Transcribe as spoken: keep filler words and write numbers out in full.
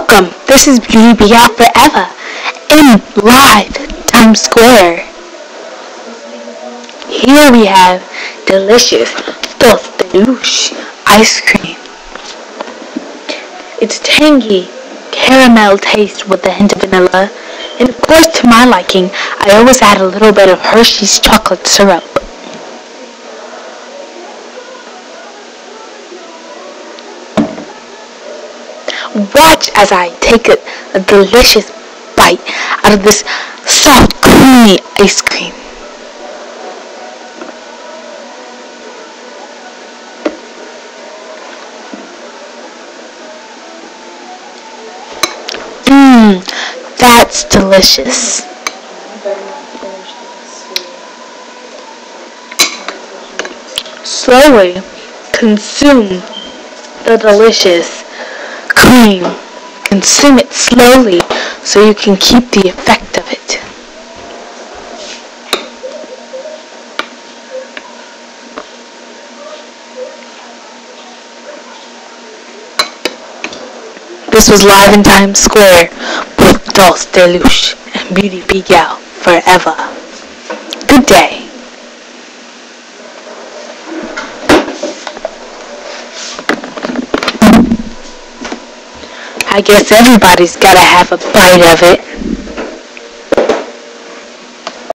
Welcome, this is Beauty Be Out Forever in live Times Square. Here we have delicious Dulce de Luche ice cream. It's tangy caramel taste with a hint of vanilla, and of course to my liking, I always add a little bit of Hershey's chocolate syrup. Watch as I take a, a delicious bite out of this soft, creamy ice cream. Mmm, that's delicious. Slowly consume the delicious cream. Consume it slowly so you can keep the effect of it. This was live in Times Square with Dulce de Luche and Beauty Be Out Forever. Good day. I guess everybody's gotta have a bite of it.